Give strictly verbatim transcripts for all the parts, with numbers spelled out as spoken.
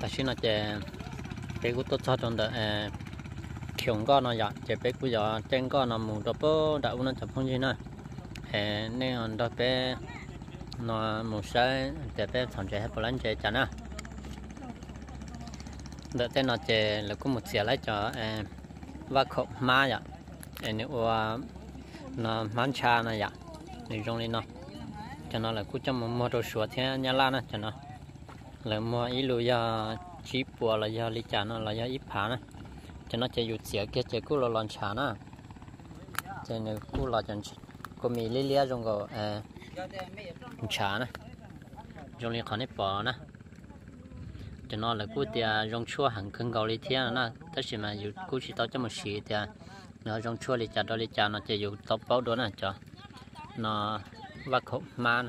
ta xin là chè bé cũng tốt cho trong đó khiong con nó dạ chè bé cũng dạ trên con nó mù đó bố đã uống nó chập không gì nữa nên on đó bé nó mù say chè bé thằng chè hết bao lần chè chán à đợt tên nó chè là có một xẻ lấy cho và khổ má dạ nếu nó mán cha này dạ thì trong này nó cho nó là cứ cho một mô đồ sủa thế nhà la nè cho nó là mua ít lúa do chỉ bùa là do lý trả nó là do ít phá nè cho nó chạy dụt xỉa kia chạy cứ lo lon chả nè cho nên cứ lo chân có mì lý lý trong cái chả nè trong này còn ít bò nè cho nó là cứ tia trong chua hàng cân gạo lý thế nè tất nhiên mà dụt cứ chỉ tao cho một xí tia nó trong chua lý trả đó lý trả nó chạy dụt tao bao đó nè cho nó vắt hộp man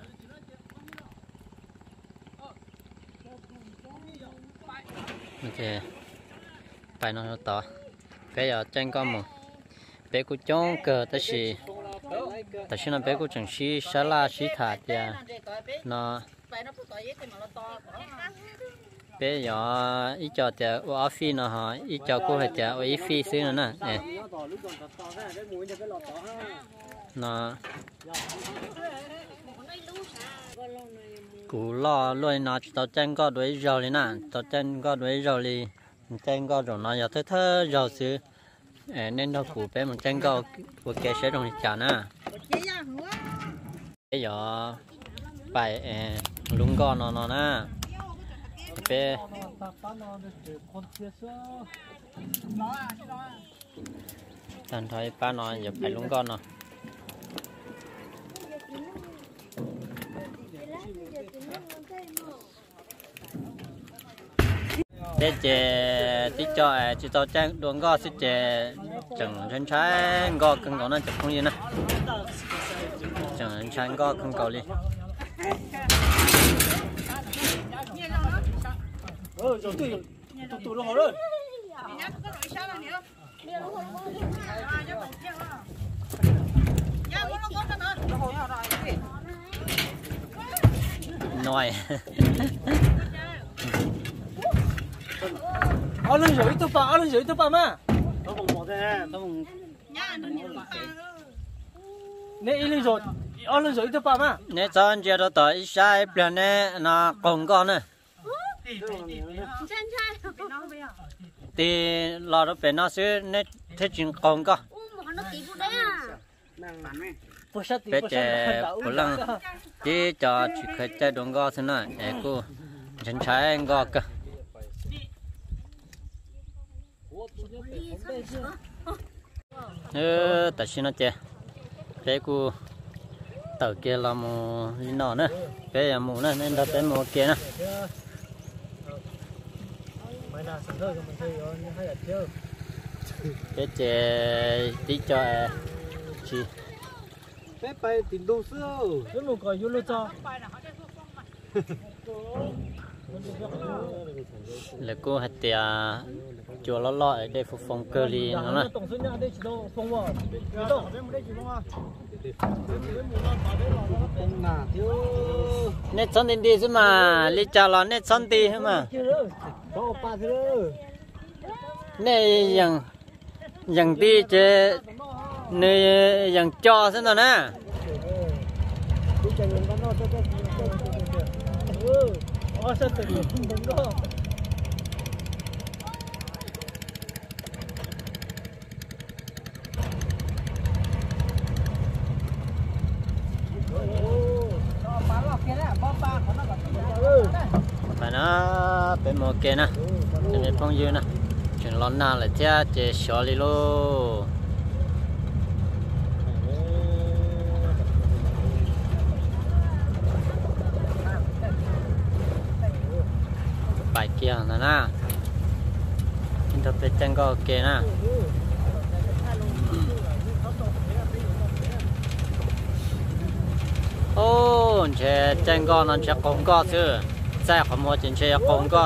ok phải nó to bây giờ trên con một bé của chó cờ ta chỉ ta chỉ là bé của chẳng xí xá la xí thả thì nó bé giờ ít cho thì ở phi nó hả ít cho cô hay thì ở ít phi xíu nữa nè nó cú lo luôn nó tao chân có đuổi rồi này nè tao chân có đuổi rồi thì chân có rồi nó giờ thơ thơ rồi xứ nên nó cú bé mình chân có của cái sẽ đồng chả nè bây giờ phải lúng con nó nó nè bé thành thôi ba nó giờ phải lúng con nó để chè tí cho chỉ tao trang đường go sẽ chè chẳng chân trái go cần có nó chụp không gì nè chẳng trái go không cầu đi ờ rồi tụi tụi tụi nó rồi nói ở lên dưới tôi bảo ở lên dưới tôi bảo mà tôi không bỏ thế tôi không nè lên rồi ở lên dưới tôi bảo mà nè cho anh chị đó tới sai plan nè nó còn con nè thì lo đó phải nó sẽ nè thế chuyện còn con bé trẻ của lăng chỉ cho chỉ khởi chạy đường go thế này để cô chân trái anh go cơ ờ tại sao nó trẻ bé cô tàu kia là một linh nọ nữa bé là một nữa nên đặt tới một kia nữa bé trẻ tí cho chị bé bay tìm đâu xưa nó một cái vô cho là cô hạt tiề chùa lo lo để phục phong cơ li nó nè nét son đi đi chứ mà lý cha lo nét son đi hả mà nét yang yang đi chứ nét yang cho thế nào nè ờ sao tự nhiên không đúng đâu phải nó bên một kia nè trên bên phong dư nè chuyện lon na là cha chế xóa đi lô bài kia nè nè chúng ta phải chân có kia nè ô chế chân có nó sẽ không có chứ sai không mua trên xe không có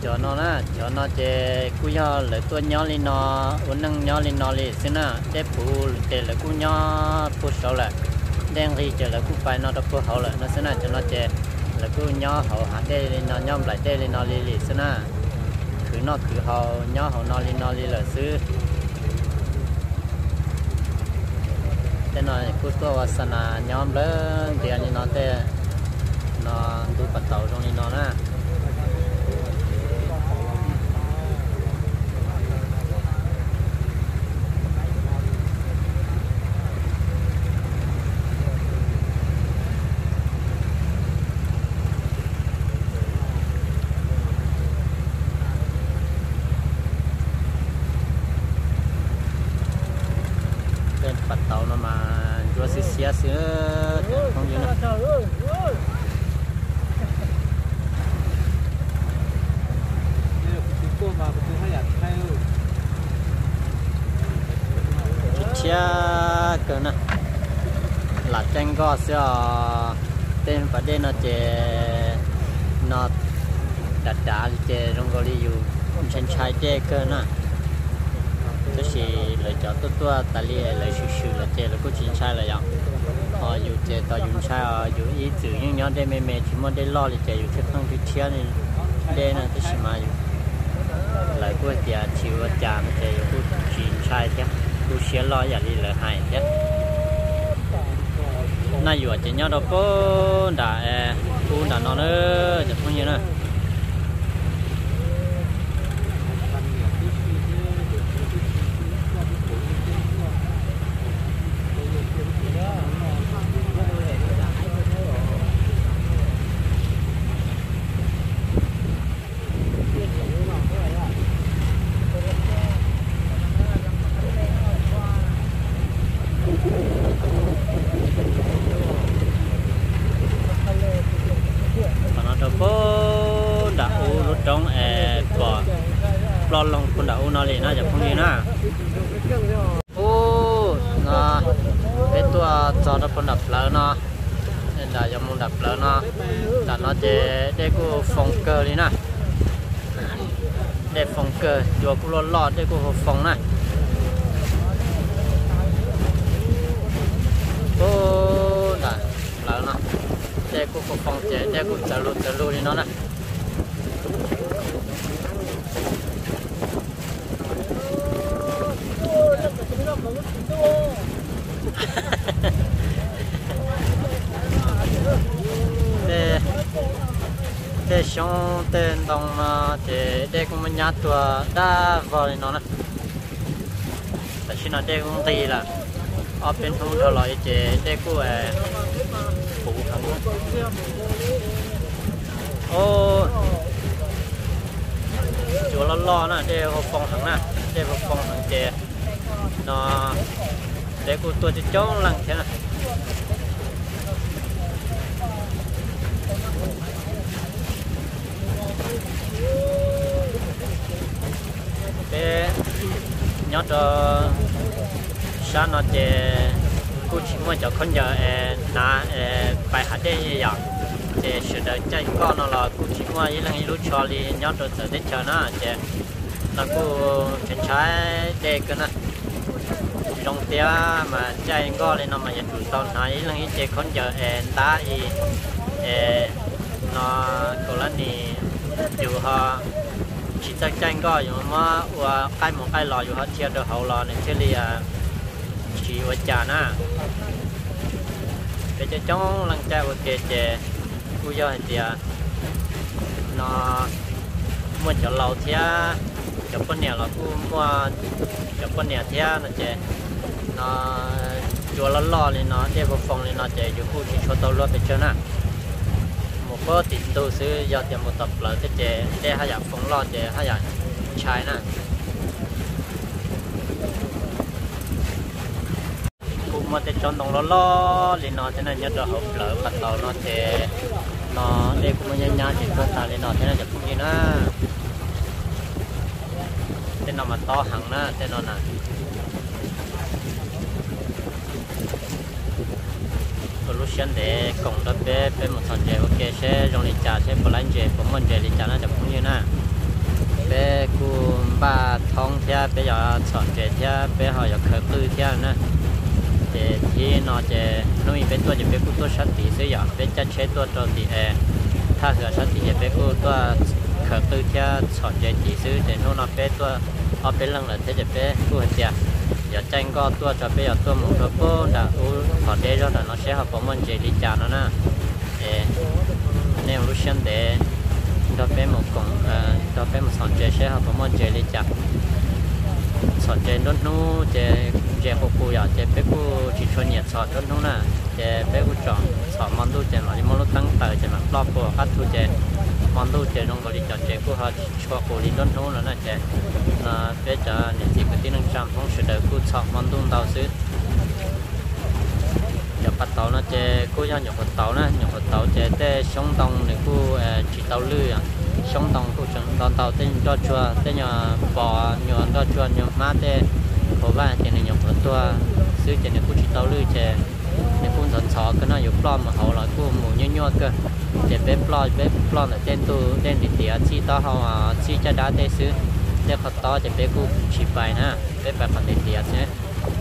cho nó na cho nó chế cú nhỏ là tua nhỏ lên nó uốn nâng nhỏ lên nó lên xin na để phụ chế là cú nhỏ phụ sầu là đen thì chế là cú phải nó đập phụ hậu là nó xin na cho nó chế là cú nhỏ hậu hạt đây lên nó nhóm lại đây lên nó lên lên xin na cứ nó cứ hậu nhỏ hậu nó lên nó lên là xứ thế nó cú tua vào sân à nhóm lớn thì anh nó thế nó đu bắt tàu trong lên nó na bắt tàu nó mà chúa xí xía xưa không như nào chia cơ nè là tranh có xưa tên phải đây nó chè nó đặt đá chè trong gọi là chân trái chè cơ nè tức là lời cho tôi tôi ta li lời sự sự là chè là có chuyện sai là vậy họ dù chè tao dùng sai dù ý tưởng nhưng nhóm đây mẹ mẹ chỉ muốn đây lo thì chè dù thích không thì chia này đây là tức là mà lại có chè chịu chả mà chè có chuyện sai thế có xé lo vậy đi là hay thế nay dù chè nhau đâu có đã cũng đã nó nữa chẳng không như nữa trong e bỏ lo lòng con đảo nó liền nóจะkhông như na ô nó cáiตัวจอดcon đập lỡ nó nên là giờ muốn đập lỡ nó là nó để để cô phòng cơ đi na để phòng cơ vừa cô lo lo để cô phòng na ô là lỡ nó để cô phòng để để cô trả luôn trả luôn đi nó nè để để xong tên đồng để để cũng mình nhát tua đa vào nó nè tại khi nó để cũng tì là ở bên trong đó lại để để cũng phụ thằng ô chỗ lo lo nè để họ phòng thằng nè để họ phòng thằng để nó để cô tôi chỉ cho lần thế này để nhớ cho sáng nó để cô chỉ muốn cho con giờ na bài hát đây vậy để sự đời chạy con nó là cô chỉ muốn những lần lúc cho đi nhớ cho giờ đến chờ nó để là cô chân trái để cái này trong tia mà chạy có lên nó mà nhận chủ tàu này là những chế con giờ đá thì nó có lần thì dù họ chỉ chạy chạy có nhưng mà và cái một cái lò dù họ chia được hậu lò này chứ là chỉ ở trà na để cho trong lần chạy của chế chế bây giờ thì nó muốn cho lâu thế cho con nhà là cũng mua cho con nhà thế nó chế nó chùa lo lo lên nó để vào phòng lên nó chế cho khu chỉ cho tàu lúa để chơi nè một có tiền đầu sư giờ tiền một tập là cái chế để hai dạng phòng lo chế hai dạng trái nè cũng mà để chọn đồng lo lo lên nó thế này nhớ được hộp lỡ bắt đầu nó chế nó để cũng nhớ nhớ chỉ có ta lên nó thế nàyจะcũng như na thế nó mà to hẳn na thế nó nè solution để cộng đáp bé bé một thằng trẻ ok sẽ dùng lịch trả sẽ bỏ lại trẻ của mình trẻ lịch trả nóจะcũng như na bây giờ chọn chế theo bây họ giờ khởi tư theo nữa chế thì nó chế nuôi bây tôi chế bây cô tôi sát tí sử dụng bây giờ chế tôi cho tíถ้าเหลือสักทีจะไปกู้ตัวเขินตื้อที่สอนใจจีซื้อแต่นู่นเอาไปตัวเอาไปเรื่องเลยที่จะไปกู้เสียอย่าแจ้งก็ตัวจะไปเอาตัวมุงตัวปูด่าอู้ถอดเดี๋ยวแต่เราใช้หัวผมมันเจดีจานนะเอเนี่ยรู้เช่นเดเราไปมุงกงเอ่อเราไปมุงสอนใจใช้หัวผมมันเจดีจานสอนใจนู่นนู่นจะจะกู้กู้อยากจะไปกู้จีชวนเนี่ยสอนนู่นนู่นน่ะจะไปกู้จ่อสอนมันดูจะหน่อยมันรู้ตั้งแต่จะหนักรอบตัวคัดทุจะมันดูจะลงบริจาคจะกู้หาชัวร์กู้ลิ้นนู่นนู่นแล้วน่ะจะน่ะไปจะเนี่ยที่ปฏิบัติจำต้องเสด็จกู้สอนมันดูดาวซื้ออย่าปัดเต่านะจะกู้ยังอย่าปัดเต่านะอย่าปัดเต่าจะได้ช่องตรงหรือกู้เอ่อจีเต่าลื่นช่องตรงกู้ช่องตอนเต่าเต้นยอดชัวเต้นยอบ่อยอดชัวยอมาเต้เพราะว่าจะเนี่ยอย่าปัดตัวซื้อจะเนี่ยกู้จีเต่าลื่นจะในคุณสอนสอก็น่าอยู่ปล้อมมาเขาหล่อกู้หมูยั่วๆก็จะเป็นปล้อมเป็นปล้อมแต่เต้นตู้เต้นดิเดียชีต่อเขาอ่ะชีจะได้ได้ซื้อเดี๋ยวเขาต่อจะเป็นกู้ชีไปนะเป็นแบบคนดิเดียใช่ไหม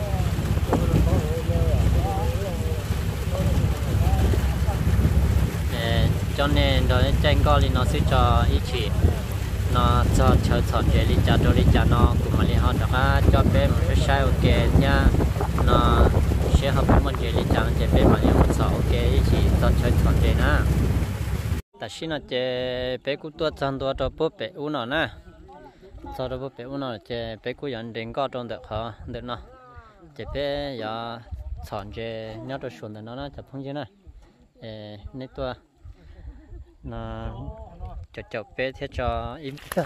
เอ่อจนเนี่ยโดยแจ้งก็ลีนอซื้อจออีชีนอจอเชิญสอนเจลิจ่าโดลิจ่านอกุมาลีฮอดก็จอเป็นมันใช้โอเคเนี่ยนอเชื่อเขาเป็นมันเจลิจ่ามันจะเป็นมันยังมันสอโอเคอีชีตอนเชิญสอนเจนะแต่ชินอเจเป็นกูตัวจันตัวตัวปุ๊บเป็นอุนอนะsau đóปุ๊บเป็นอุนอเจเป็นกูยันเด้งก็ตรงเด็กเขาเด็กเนาะเจเป็นยาสอนเจเนี่ยตัวชวนเด็กเนาะนะจะพุ่งเจนะเอ่อในตัวน่ะจะจบไปที่จออิมเตอร์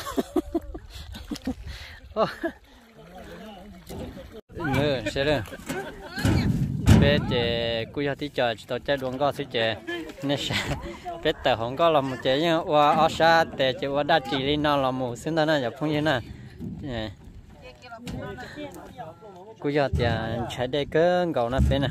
เออใช่เลยไปเจกุยที่จอตัวเจ้าดวงก็สิเจเนี่ยใช่ไปแต่ของก็เราเจยังว่าอาชาแต่เจว่าได้จีรินเราหมู่ซึ่งตอนนั้นจะพุ่งยังน่ะกุยที่ใช้ได้เกินเก่านะเป็นน่ะ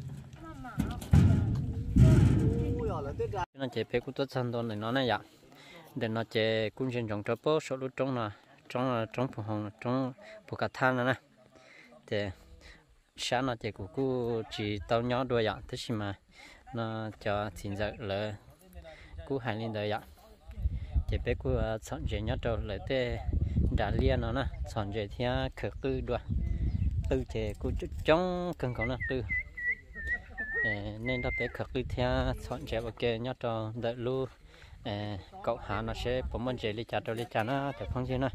nó chế bé cũng tốt hơn thôi nó này vậy để nó chế cũng trên trong chỗ bố số lúc trong là trong trong phòng hồng trong bộ cát than nữa nè để sáng nó chế cũng cũng chỉ tao nhỏ đôi vậy thế mà nó cho xin giờ là cũng hành lên đời vậy chế bé cũng chọn chế nhất rồi lại thế đã liên nó nè chọn chế theo khởi tư đôi tư chế cũng trong cần có là tư nên đó bé khắc đi theo chọn chế ok nhớ cho đợi lu cậu hạ nó sẽ bấm mình chế đi chặt rồi đi chặt nó để phong gì nữa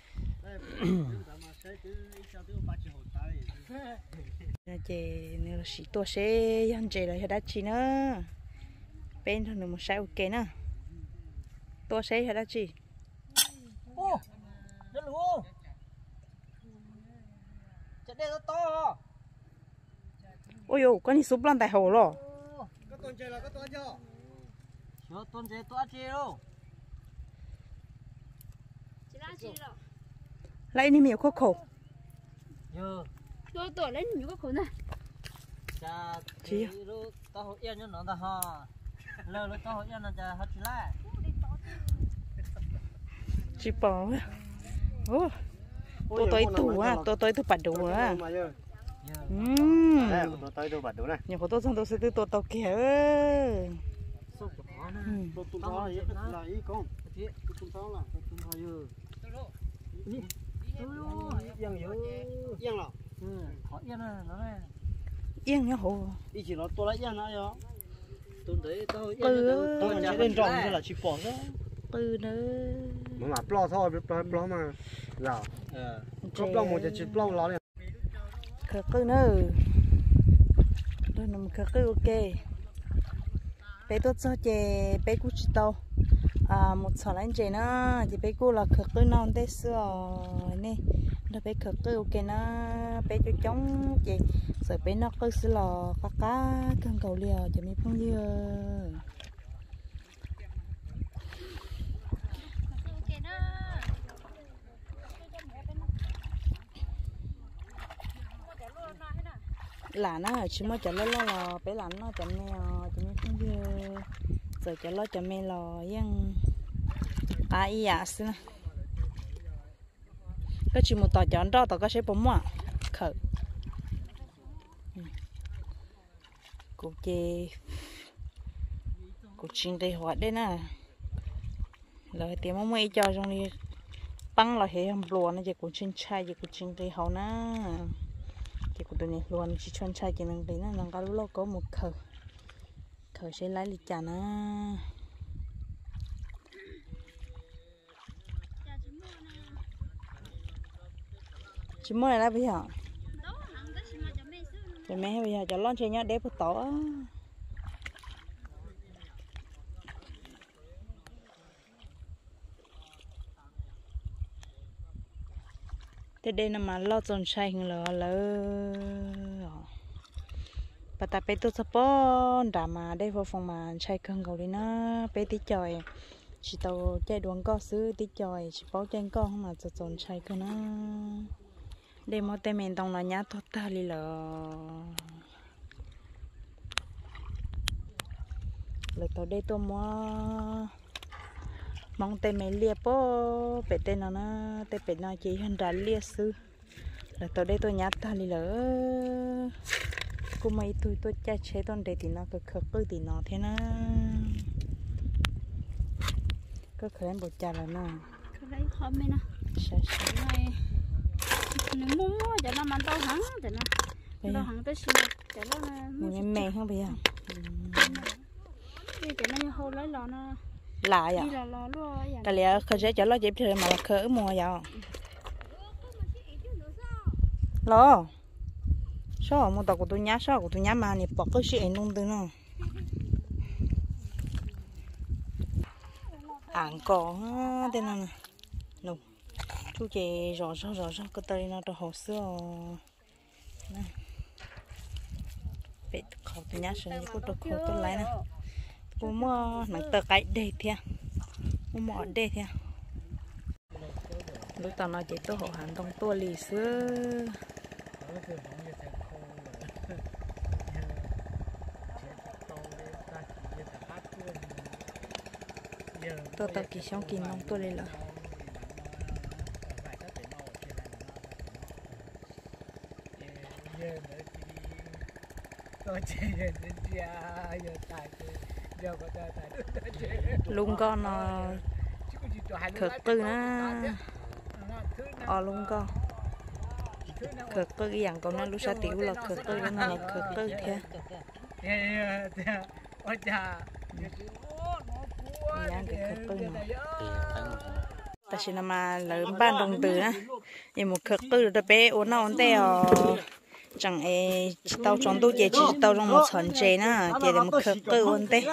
chế nếu là sĩ tua sẽ ăn chế là hết chi nữa bên thằng một sai ok nữa tua sẽ hết chi ô rất luôn chặt đây nó to ôi yo con đi súp lăn tại hồ rồi có tuần chơi là có tuần chưa chưa tuần chơi tuần chơi đâu lại đi miệng khô khổ chưa tôi tuổi lên nhiều cái khổ này cha chỉ lúc tao học yên cho nó ta ha lâu lúc tao học yên là cha học chỉ lại chỉ bỏ ô tôi tới tủ à tôi tới tủ bát đồ à ừm tôi tới tôi bật đồ này nhiều tôi xong tôi sẽ tôi tôi kéo tôi tung tháo là là ý con tôi tung tháo là tôi tung tháo giờ yên giờ yên là họ yên là nó này yên nhá hồ ý chỉ nó tôi lại yên nó rồi tôi thấy tôi yên tôi chỉ bên trong thì là chỉ bỏ đó từ nữa mà mà plo thôi plo plo mà là có plo một chỉ plo nó này khờ cứ nữa rồi nằm khờ cứ ok bé tốt cho chè bé cú chỉ tàu à một sợi lanh chè nó chỉ bé cú là khờ cứ non tết xưa nè nó bé khờ cứ ok nó bé cho chống chè rồi bé nó cứ xưa lò cá cá cơm cầu liều cho mình phong dưa là nó chỉ mới chở lo lo bé là nó chở mèo chở mèo không dưa rồi chở lo chở mèo lò yên à ý à xin cái chỉ một tỏi chọn đó tỏi cái sẽ bấm mỏ khởi cô chê cô chinh đây hoạt đấy nè lời tiếng mong mấy cho trong đi băng là hệ hầm lúa nó chỉ cô chinh chai chỉ cô chinh đây hậu na chỉ cô tụi này luôn chỉ chọn chai chỉ năng đấy nè năng cái lúc có một khởi khởi sẽ lấy lịch trả na chỉ mua là bây giờ cho mẹ bây giờ cho lon chơi nhá để phụ tổ thế đây là mà lo trồng xay là lỡ bà ta bé tôi sắp bón đã mà đây vào phòng mà xay cân cầu đi nó bé tí chòi chỉ tàu chạy đuông co xứ tí chòi chỉ bao chân co không mà trồng xay cân nó để mỗi tay mình tông là nhát thoát ta đi lờ lời tao đây tôi mua mong tay mình liệp bó bé tên nó nó tay bé nó chỉ hơn đã liệp sư lời tao đây tôi nhát ta đi lờ cô mấy tôi tôi cha chế toàn để thì nó cực cực cứ thì nó thế nó cứ khởi em bột trà là nó cái đấy khó mấy nè sai sai này nếu mua mua cho nó mang tao hẳn cho nó tao hẳn tới xin cho nó mình mè không bây giờ đi cho nó hô lấy lò nó lạ vậy đi lò lò luôn vậy tại lẽ khởi sẽ cho nó dễ chơi mà là khởi mua vậy lo sao mua tàu của tôi nhá sao của tôi nhá mà nè bỏ cái chuyện nung từ nó ăn cỏ tên nào nè nung chú chị rõ rõ rõ rõ cái tay nó cho hồ sơ nè bị khó tôi nhá xong cô tôi khó tôi lấy nè cô mua nặng tờ cái đây thia mua mỏ đây thia lúc tao nói chị tôi hộ hàng đông tua lì xưa tôi tao kỳ xong kỳ nông tôi lên là luôn con nó cực tư nó ờ luôn con cực tư dạng con nó lúc sao tiểu là cực tư nó là cực tư thế dạng cái cực tư này ta chỉ là mà lớn ban đồng từ á thì một cực tư được bé uốn nào uốn teo chẳng e tao chọn tôi chỉ chỉ tao trong một phần chế na chỉ là một cực tư uốn te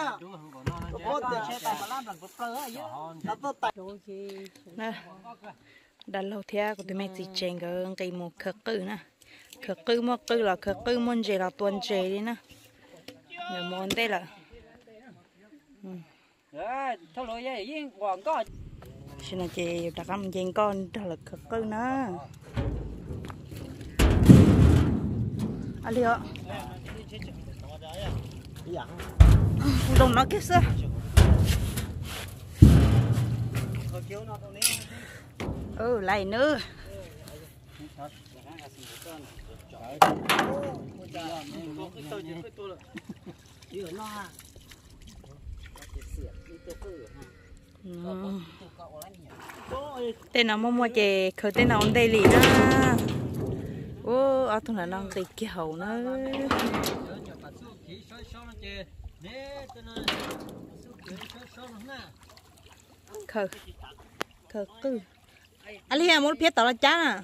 đã lâu thế của tụi mẹ chỉ chèn cái cái một cực tư nè cực tư một tư là cực tư muốn chế là tuần chế đi nè người muốn te là thôi rồi vậy yên còn có xin là chị đặt âm chèn con đó là cực tư nữa ali ạ đồng nó kia sao ừ lại nữa ừ. Tên nào mua mua chè khởi tên nào đây lì đó ô ở thằng nào đang tì cái hậu nó khởi khởi cứ anh liêm muốn phía tao là chán à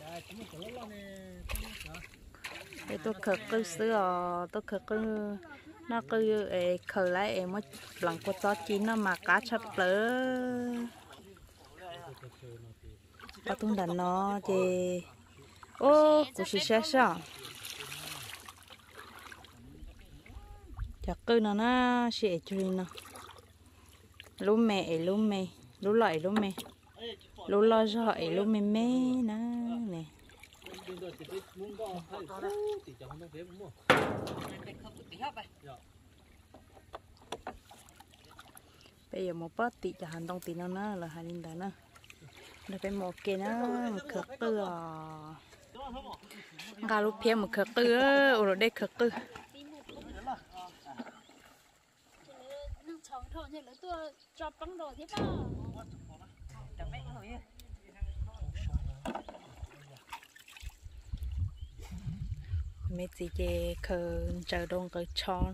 để tôi khởi cứ xưa tôi khởi cứ nó cứ khởi lại em mới lần qua cho chín nó mà cá chập lỡ ở thằng đàn nó thì ô cô sẽ sẽ sao chắc cứ nó nó sẽ chơi nó lú mẹ lú mẹ lú lợi lú mẹ lú lo giỏi lú mẹ mẹ nó nè bây giờ một bát tị cho hành đông tị nó nó là hành linh đó nữa để phải một cái nó một khờ tư à gà lúc phía một khờ tư á rồi đây khờ tư mấy chị về khờ chờ đông cái chón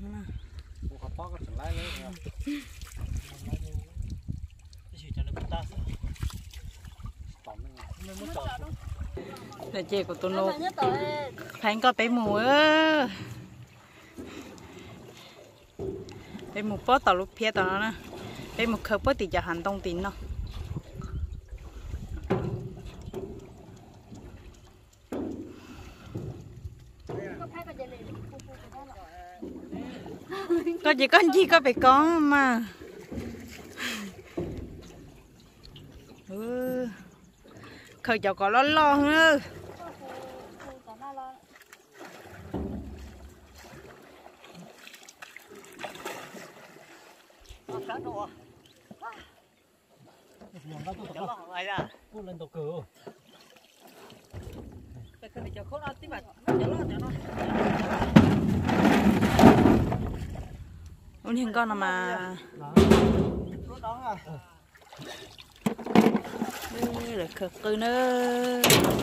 là chị của tôi nô thành có bé mù á bé mù bó tàu lúc phía tàu nó nè bé mù khờ bó thì giờ hành đông tín nó có gì con gì có phải có mà ừ. Khởi cháu có lo lo nữa hiện con nào mà là khờ tư nữa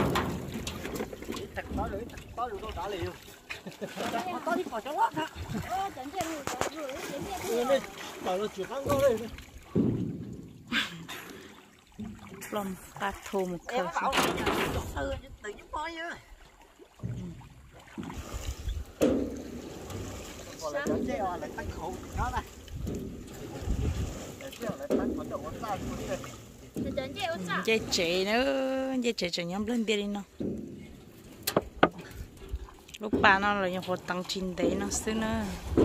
lòng ta thù một khờ dây trẻ nữa dây trẻ trẻ nhóm lên đi nó lúc ba nó là những hoạt tăng chín đấy nó xứ nữa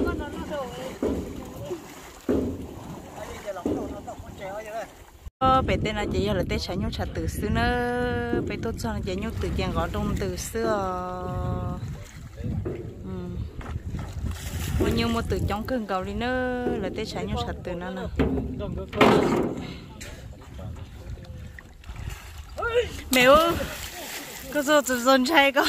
bé tên là chị là tên trái nhau chặt từ xứ nữa bé tốt cho là chị nhau từ tiền gõ đông từ xưa bao nhiêu một từ chống cơn cầu đi nữa là tên trái nhau chặt từ nó nè mẹ ơi có sao tụi dân trai con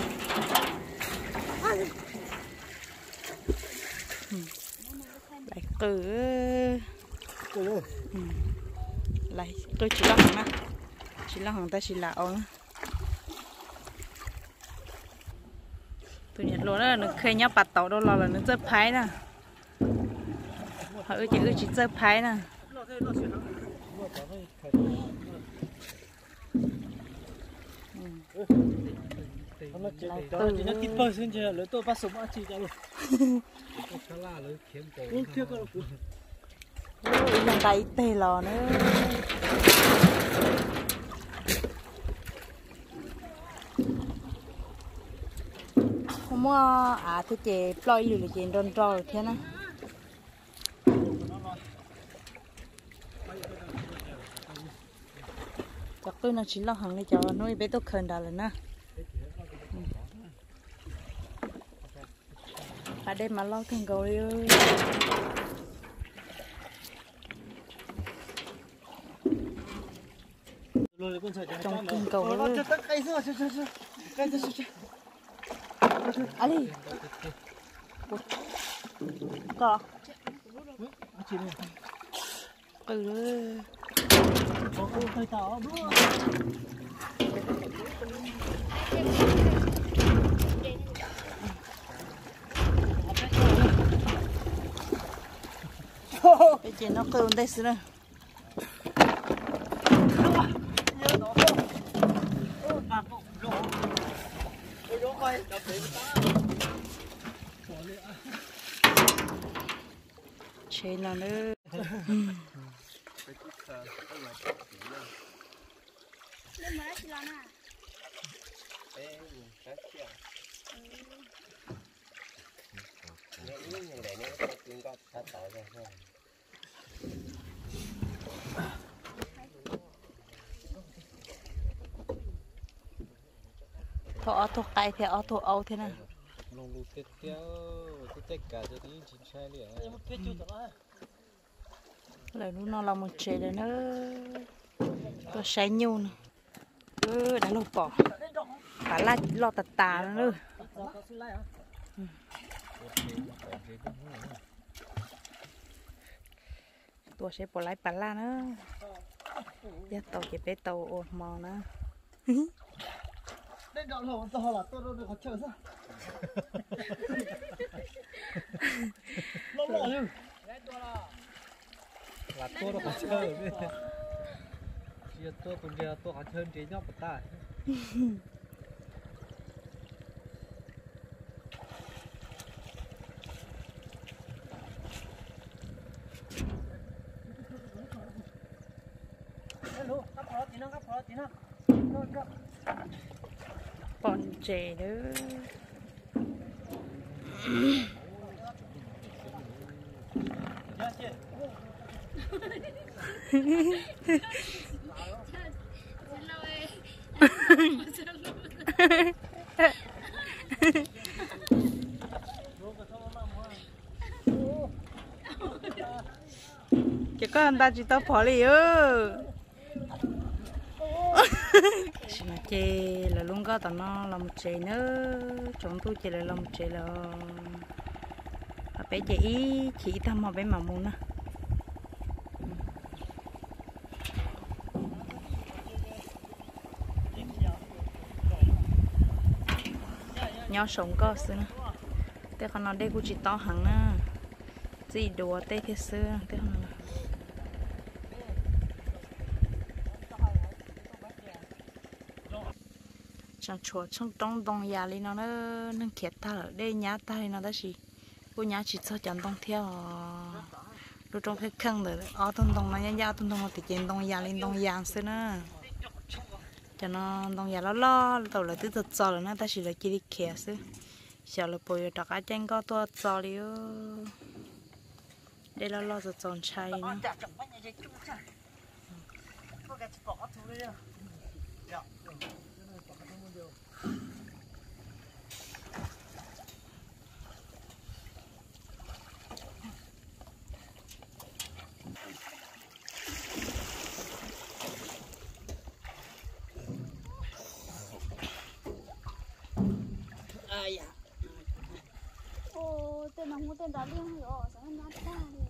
lại cử lại tôi chỉ là hàng nè chỉ là hàng ta chỉ là ông tôi nhận luôn đó là nó khơi nhau bạt tàu đâu là nó dơ phái nè họ ơi chị ơi chị dơ phái nè Tôi chỉ nó kịp bơi xin chưa, lỡ tôi bắt sống ăn chi cho luôn. Ôi kia cơ. Ôi lần tay tê lò nữa. Không mua à tôi chỉ ploi lười chỉ đòn trò thế này. Chắc tôi nó chỉ là hàng này cho nuôi bé tôi khẩn đã lên nè. À đây mà lo thằng gối ơi. Trong kinh cầu ơi. Ali. Có. Ừ. Có cô hơi táo bữa. Bây giờ nó kêu đây xíu nữa. Chế nó nữa. Thọ thọ cay thì ở thọ âu thế nào? Long lụt tết tiêu, tết cả cho tí chín sai liền. Lời nó là một chế đấy nữa. ตัวใช้ยูนเออได้ลูกปอปลาลาลอตาตาแล้วเลยตัวใช้ปลาไหลปลาลาเนอะยัดเตาเก็บไปเตาโอมองนะ đây đó là to là tôi đâu được có chờ sao nó lọ chứ là tôi đâu có chơi chia tôi còn giờ tôi có chơi chế nhau một tay hello cắp phở tí nữa cắp phở tí nữa bọn trẻ đó chỉ có anh ta chỉ tao phỏ lì ơ mà chè là luôn có tao nó làm chè nữa chúng tôi chè là làm chè là bé chè ý chỉ thăm mà bé mà muốn á nhau sống có xưa nè thế còn nó đây cũng chỉ to hẳn nè gì đùa tê thế xưa thế còn chẳng chùa trong trong đông nhà li nó nó nó kiệt ta ở đây nhà ta thì nó đã gì cô nhà chỉ cho chẳng đông theo rồi trong cái khăn rồi ở trong đông nó nhà nhà trong đông thì trên đông nhà lên đông nhà xưa nè cho nó đông nhà lo lo tàu là từ từ cho là nó ta chỉ là chỉ đi kiệt xưa giờ là bây giờ đặt cái chân có to cho liu đây là lo rồi tròn chay nữa ô tên nó mua tên đó liên rồi sao nó ta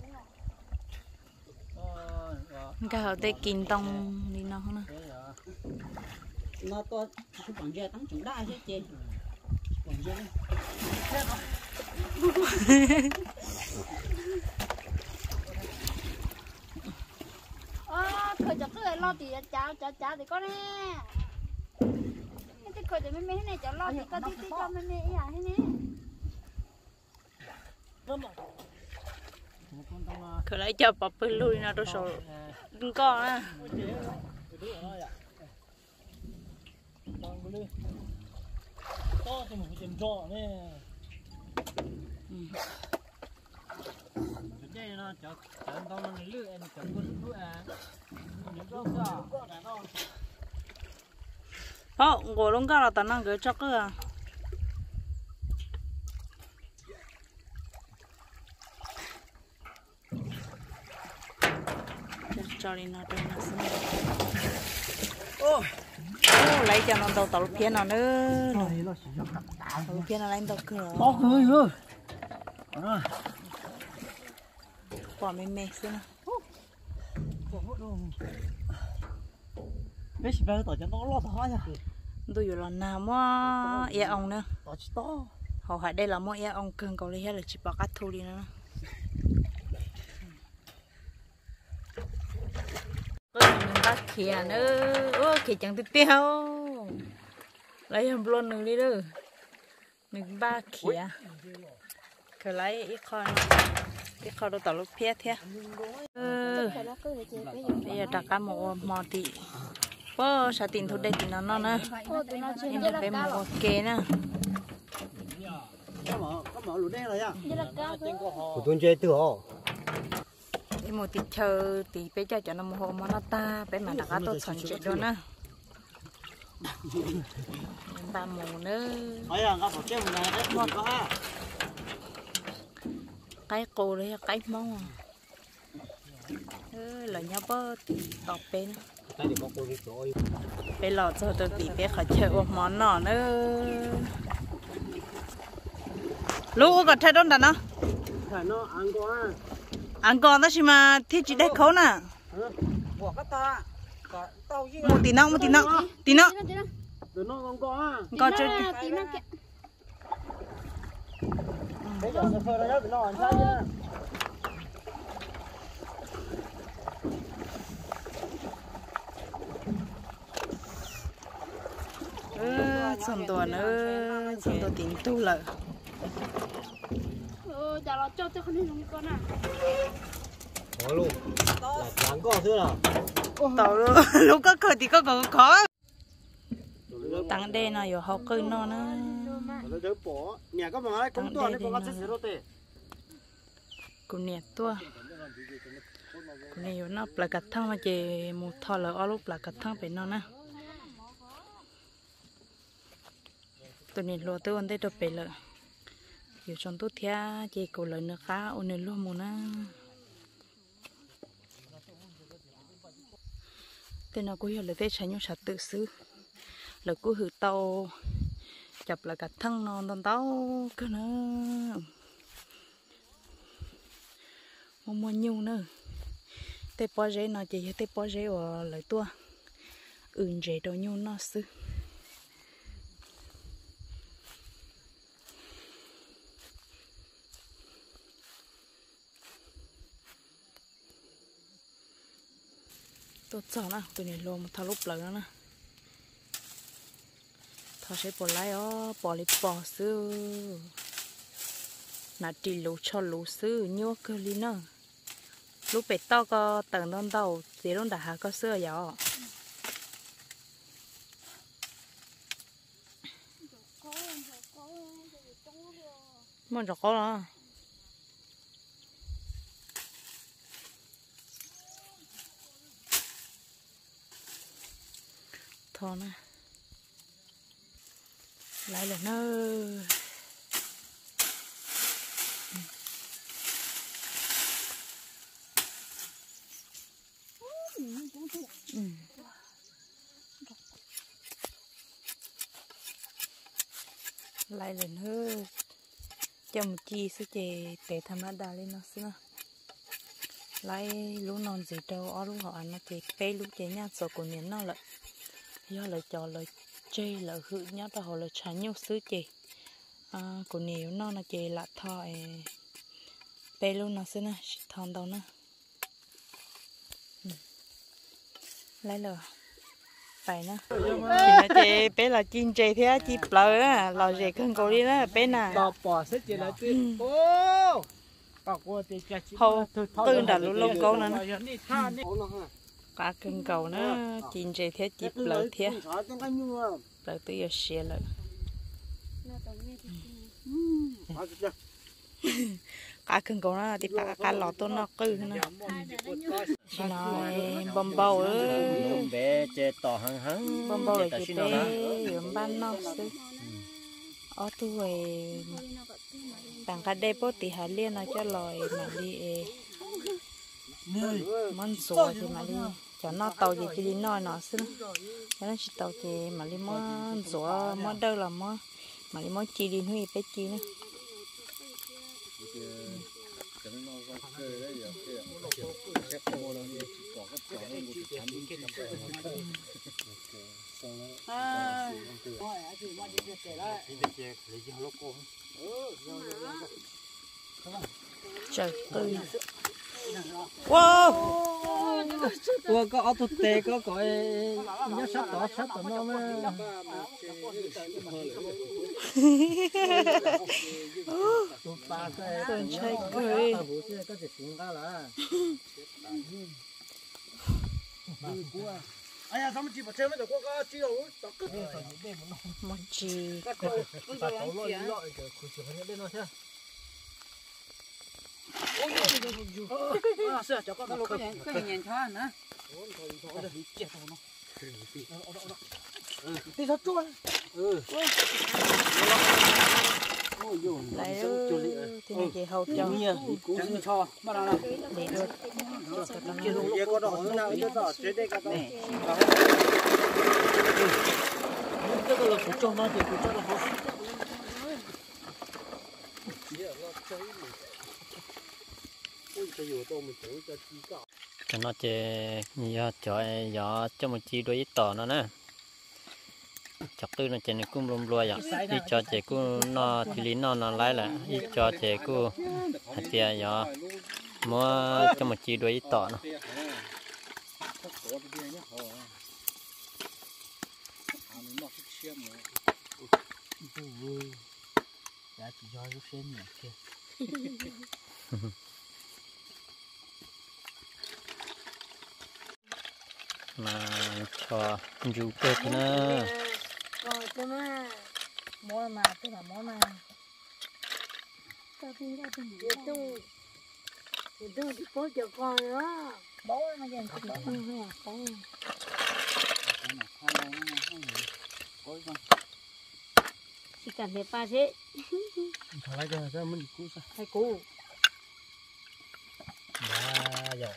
rồi cái họ tê kín tông đi nó không nè nó to chụp bằng dây tắm chụp đá chứ chị bằng dây à khởi cho cái lo thì cháo cháo cháo thì có nè cái khởi thì mấy mấy này cháo lo thì có tí tí cho mấy mấy à thế nè khởi lấy cho bắp bự lui nó đâu sổ đừng có nè to thì một cái trò nè đây nó chở chở tao nó lưỡi anh chở con lưỡi à những cái sao ờ ngồi luôn cả là tao năng cái chắc à cho đi nó đây nó xin ô lấy cho nó đầu tàu kia nào nữa tàu kia nó lên tàu cửa to cười rồi quả mềm mềm xíu nè mấy chị bé tao cho nó lo to nha tôi vừa là nào mà e ông nữa to chỉ to họ hỏi đây là mỗi e ông cần cầu lấy hết là chỉ bảo cắt thu đi nữa mình bắt khỉa nữa ô khỉa chẳng tiếp theo lấy hầm luôn nữa đi nữa mình bắt khỉa cứ lấy ít con ít con đâu tao lúc phía thế bây giờ đặt cá một mò tị bơ sao tiền thu đây thì nó nó nè em được bé một kê nè của tôi chơi từ họ em một tí chờ tí bé cho cho nó một hồ mà nó ta bé mà đặt cá tốt chuẩn chết luôn nè ba mù nữa cái cô đấy cái mông ừ, là nhau bơ tọt bên cái gì có cô đi rồi bé lọ cho tôi tí bé khỏi chơi món nọ nữa lũ có thay đón đàn nó phải nó ăn quá ăn còn đó chứ mà thiết chỉ để khấu nè bỏ cái ta cả tàu gì một tí nọ một tí nọ tí nọ từ nó không có có chơi tí nó kẹt bây giờ sẽ phơi ra nó ăn sao nhá xong tuần nữa xong tuần tính tu lợi ừ chả là cho cho con đi dùng con à có luôn là trắng có thứ nào tàu lúc có cười thì có có khó tăng đê nàoอยู่học cơi nó nữa nó đỡ bỏ nhà có mà cũng to nên có cái gì đâu tệ cũng nè tua cũng nèอยู่nóปลากระทั่งมาเจมูทอเลยเอาลูกปลากระทั่งไปนอนนะตัวนี้รัวตัวอันได้ตัวไปเลยอยู่ชนตัวเทียเจกูเลยเนื้อข้าอันนี้รัวมูนะแต่เรากูอยากเลยได้ใช้ยุชัดตื่นซื้อแล้วกูหือเตาจับปลากระทั่งนอนตอนเตาก็นะมัวมัวnhiều nữa tê po giấy nó chỉ tê po giấy ở lại tua ừn giấy đồ nhiều nó sư tốt sao nè tụi này luôn một thao lúc lợn nè thao sẽ bỏ lại ó bỏ lại bỏ sư nà chỉ lú cho lú sư nhua cơ li nè lú bể to có tầng đơn đầu dễ luôn đã hạ có sữa gió mà rõ có đó thôi nè lại là nơi ừ. lại lần hơi chồng chi sư chè để tham gia đà lên nó xưa lại lú non gì đâu ở lú họ ăn nó chè pe lú chè nhát sổ của miếng nó lại do lời trò lời chê lời hự nhát ta họ lời trái nhiều sư chè à của nhiều nó là chè lạ thọ pe lú nó xưa nè thon đâu nè lấy lừa phải nè chị chị bé là chiên chè thế chị lừa á lò chè cân cầu đi đó bé nè bỏ bỏ hết chỉ là chuyện ô bỏ qua thì cái hầu tư đã lú lông câu nè nè cả cân cầu nữa chiên chè thế chị lừa thế lừa tự giờ xé lừa cả cân cầu nó thì cả cả lò tôi nó cư nè nó bầm bầu ơi bé chơi tỏ hăng hăng bầm bầu là chị bé yếm ban nó xứ ở tuổi tặng cái đây bố thì hà liên nó cho lòi mà đi món rùa thì mà đi cho nó tàu gì chỉ đi nói nó xứ cho nó chỉ tàu thì mà đi món rùa món đâu là món mà đi món chi đi nuôi bé chi nữa trời ơi wow wow có ở thực tế có gọi nhớ sắp đó sắp đó nó mới tôi chơi cười ai à sao mà chỉ bắt chơi mới được có chỉ đâu một chỉ đi sao chuột ừ lại thì mình chỉ hậu cho Chẳng cho, bắt đầu nào. để được Cái lũ kia có đỏ nào ít đỏ trên đây cả đó. Cái đó là phụ cho nó thì phụ cho nó không. cho nó chơi giờ cho giờ cho một chi đôi tỏ nó nè chọc tư nó chơi này cũng lùm lùa vậy đi cho chơi cũng nó thì lý nó nó lái là đi cho chơi cũng hạt tiền giờ mua cho một chi đôi tỏ nó Giá chỉ cho lúc xem nhỉ kia. mà cho dù bếp nữa rồi cho nó mua mà tức là mua mà tôi tôi tôi tôi thì có cho con nữa bố nó dành cho con con chỉ cần để ba thế thằng lại cái cái mình cũ sao hay cũ Dạ rồi.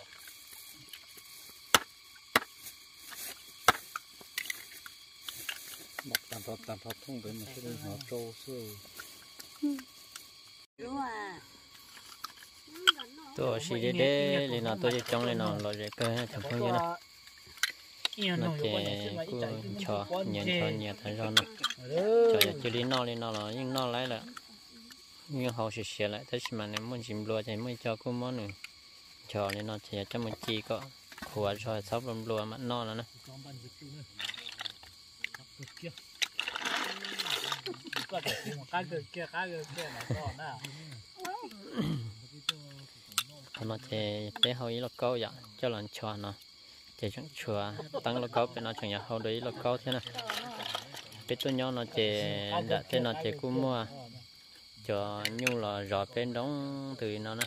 Đặt tạm pháp tạm pháp thông với một cái họ trâu xưa. đúng à tôi chỉ để để lên nó tôi trong lên nó rồi để cơ chẳng không như nó nó chơi cứ cho nhận cho nhận thấy rồi nó cho chơi lên nó lên nó là nhưng nó lấy là nhưng họ sẽ xé lại thế mà nếu muốn chìm lúa thì mới cho cô món nữa cho lên nó chỉ cho một chi có khóa cho sắp lúa lúa mà nó là nó Có thể một cái kia cái kia mà to nè. nó chỉ để hậu ý là câu vậy cho lần cho nó chỉ chúng chùa tăng là câu bên nó chẳng nhà hậu đấy là câu thế này bên tôi nhau nó chỉ đã thế nó chỉ cũng mua cho nhu là rõ bên đóng từ nó nè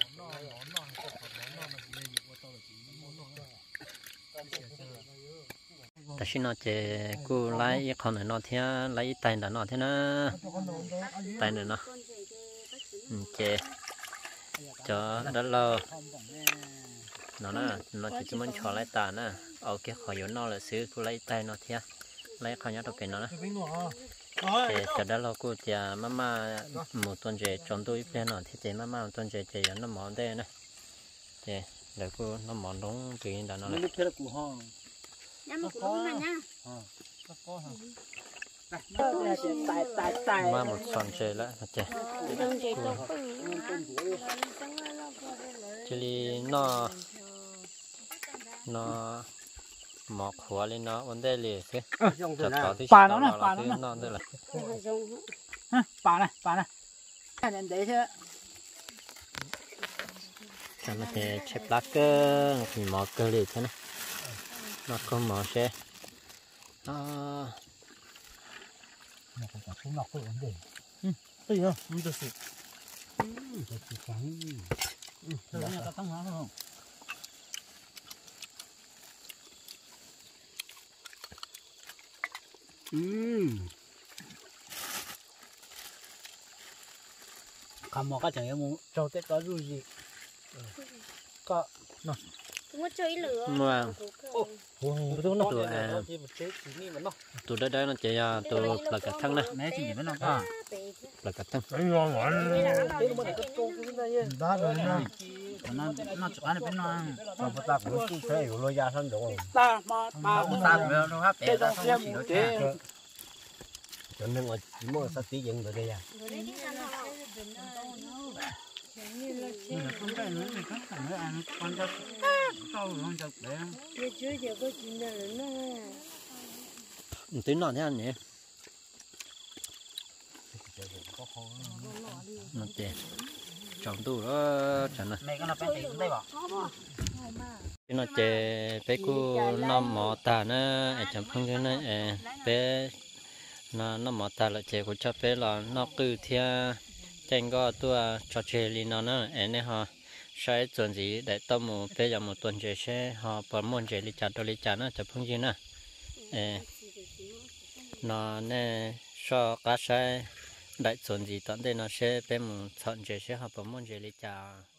ta xin nó chỉ cứ lấy con này nó thế lấy tay là nó thế nó tay này nó chỉ cho đất lơ nó nè nó chỉ muốn cho lấy tàn nè ở cái khỏi yếu nó là xứ cứ lấy tay nó thế lấy khỏi nhát đầu cái nó nè thì cho đất lơ cứ thì mama một tuần chơi chọn tôi bên nó thì thì mama một tuần chơi chơi nó món đây nè thì để cứ nó món đúng từ đó nó Lúc kia là củ ho. nhắm một cũng này nha Tại tại tại. mà một tuần chơi lại chơi đừng chỉ tôi chỉ nó nó mọc hoa lên nó vấn đề liền thế chặt tỏ thì Bà nó nè, bà nó thứ nè. nó đây là Bà này, bà này. Cái này đấy thế. cho nó thì chép lá cơ thì mọc cơ liền thế này nó có mọc xe à nó còn cả số nọc có vấn đề ừ đấy không không được sự ừ được sự trắng ừ Rồi nhà ta tăng hóa không? ừ Không một cái chẳng em muốn trâu tết có rùi gì. Có nó. cũng có chơi lửa mà ôi Tôi nó tụi à tụi đây đây nó chỉ là tụi là cả thân này Nè chỉ với nó à. là cả thân đấy ngon quá đó rồi nha Nó nó chụp anh bên nó. sao mà ta cũng chú thế rồi lôi ra sân rồi Ta mà mà ta về nó hấp để ra không chỉ thế. cho nên là chỉ mua sát tí dựng rồi đây à Không phải nữa thì không phải nữa ăn con cho trâu không cho để. chưa giờ có chuyện nào nữa tí nọ thế anh nhỉ nó chỉ trồng tủ đó chẳng này Mày có là phải tìm đây bỏ. cái nó chỉ bé cô nó mỏ tà nó ở trong phong cái nó bé nó nó mỏ tà là chỉ của cho bé là nó cứ theo trên có tua cho chơi li nó nó ở này họ sai chuẩn gì để tao một bé giờ một tuần chơi sẽ họ bỏ môn chơi li chả đồ li chả nó trong phong cái nó nó nè so cá sai đại chuẩn gì tận đây nó sẽ bé một chọn chế sẽ học bấm môn chế lý cha